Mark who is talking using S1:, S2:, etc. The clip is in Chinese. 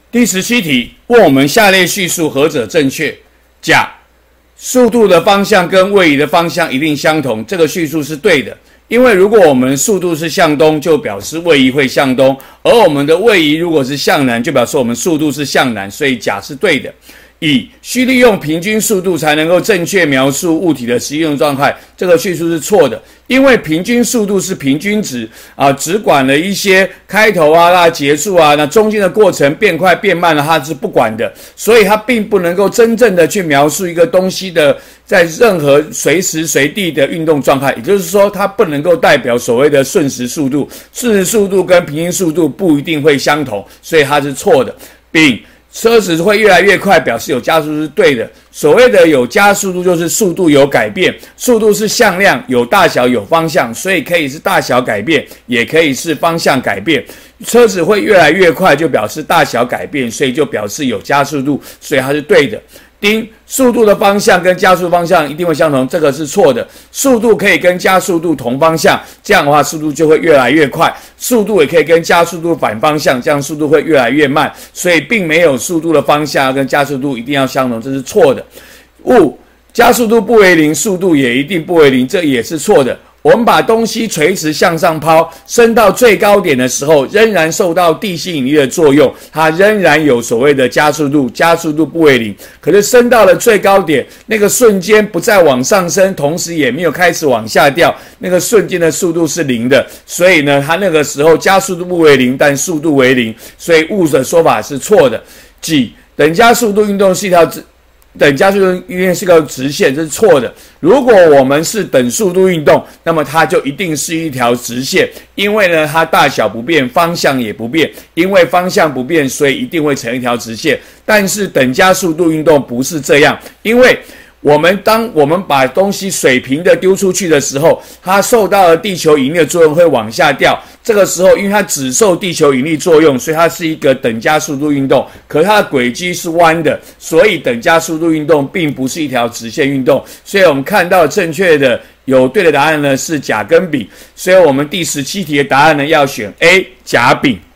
S1: 第17题问我们下列叙述何者正确？甲，速度的方向跟位移的方向一定相同，这个叙述是对的。因为如果我们速度是向东，就表示位移会向东；而我们的位移如果是向南，就表示我们速度是向南，所以甲是对的。乙，需利用平均速度才能够正确描述物体的实际运动状态，这个叙述是错的。因为平均速度是平均值啊，只管了一些开头啊、那结束啊，那中间的过程变快变慢了，它是不管的，所以它并不能够真正的去描述一个东西的在任何随时随地的运动状态。也就是说，它不能够代表所谓的瞬时速度，瞬时速度跟平均速度不一定会相同，所以它是错的。丙，车子会越来越快，表示有加速度是对的。所谓的有加速度，就是速度有改变，速度是向量，有大小有方向，所以可以是大小改变，也可以是方向改变。车子会越来越快，就表示大小改变，所以就表示有加速度，所以它是对的。丁，速度的方向跟加速方向一定会相同，这个是错的。速度可以跟加速度同方向，这样的话速度就会越来越快；速度也可以跟加速度反方向，这样速度会越来越慢。所以并没有速度的方向跟加速度一定要相同，这是错的。误，加速度不为零，速度也一定不为零，这也是错的。我们把东西垂直向上抛，升到最高点的时候，仍然受到地心引力的作用，它仍然有所谓的加速度，加速度不为零。可是升到了最高点，那个瞬间不再往上升，同时也没有开始往下掉，那个瞬间的速度是零的，所以呢，它那个时候加速度不为零，但速度为零，所以误的说法是错的。己，等加速度运动是一条等加速度运动是个直线，这是错的。如果我们是等速度运动，那么它就一定是一条直线，因为呢，它大小不变，方向也不变。因为方向不变，所以一定会成一条直线。但是等加速度运动不是这样，因为当我们把东西水平的丢出去的时候，它受到了地球引力的作用会往下掉。这个时候，因为它只受地球引力作用，所以它是一个等加速度运动。可是它的轨迹是弯的，所以等加速度运动并不是一条直线运动。所以我们看到正确的有对的答案呢是甲跟丙。所以我们第17题的答案呢要选 A 甲丙。